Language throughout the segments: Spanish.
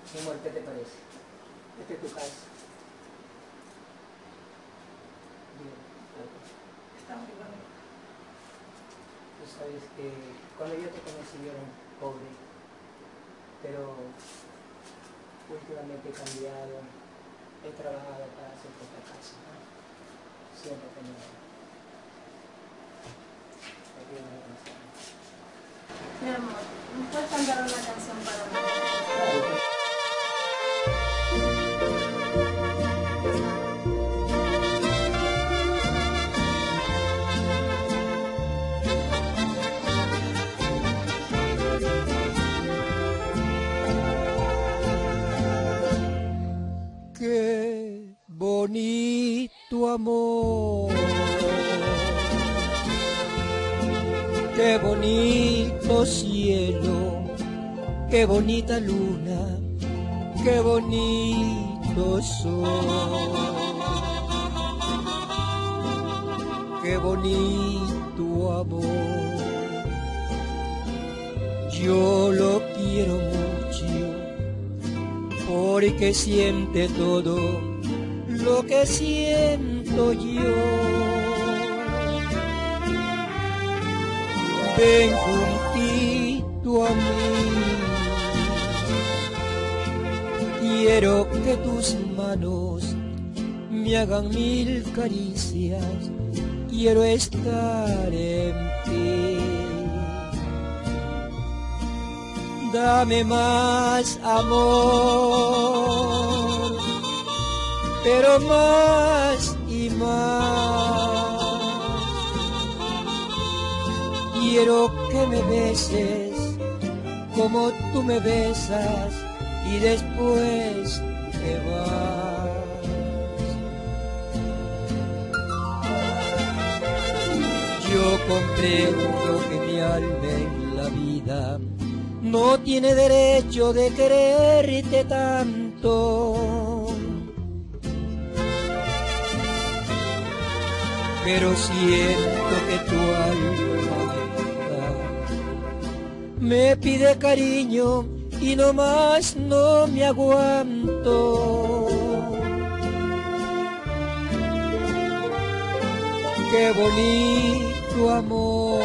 Mi amor, ¿qué te parece? Esta es tu casa. Bien, Está muy bonito. tú sabes que cuando yo te conocí yo era un pobre, pero últimamente he cambiado, he trabajado para hacer esta casa, ¿no? Siempre tenía aquí una canción. Mi amor, ¿me puedes cantar una canción para mí? Claro, qué bonito amor, qué bonito cielo, qué bonita luna, qué bonito sol, qué bonito amor. Yo lo quiero mucho porque siente todo lo que siento yo. Ven juntito a mí, quiero que tus manos me hagan mil caricias, quiero estar en ti. Dame más amor, pero más y más. Quiero que me beses como tú me besas y después te vas. Yo comprendo que mi alma en la vida no tiene derecho de quererte tanto, pero siento que tu alma me pide cariño y no más no me aguanto. Qué bonito amor,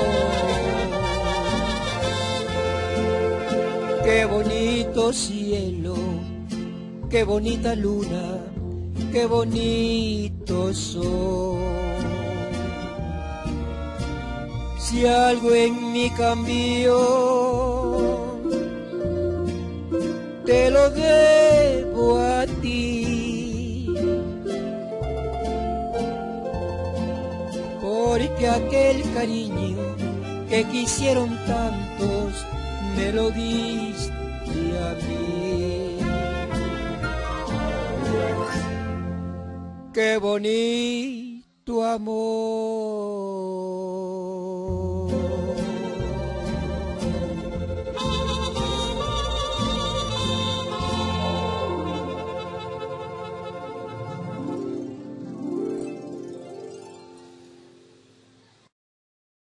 qué bonito cielo, qué bonita luna, qué bonito sol. Si algo en mí cambió, te lo debo a ti, porque aquel cariño que quisieron tantos me lo diste a mí. Qué bonito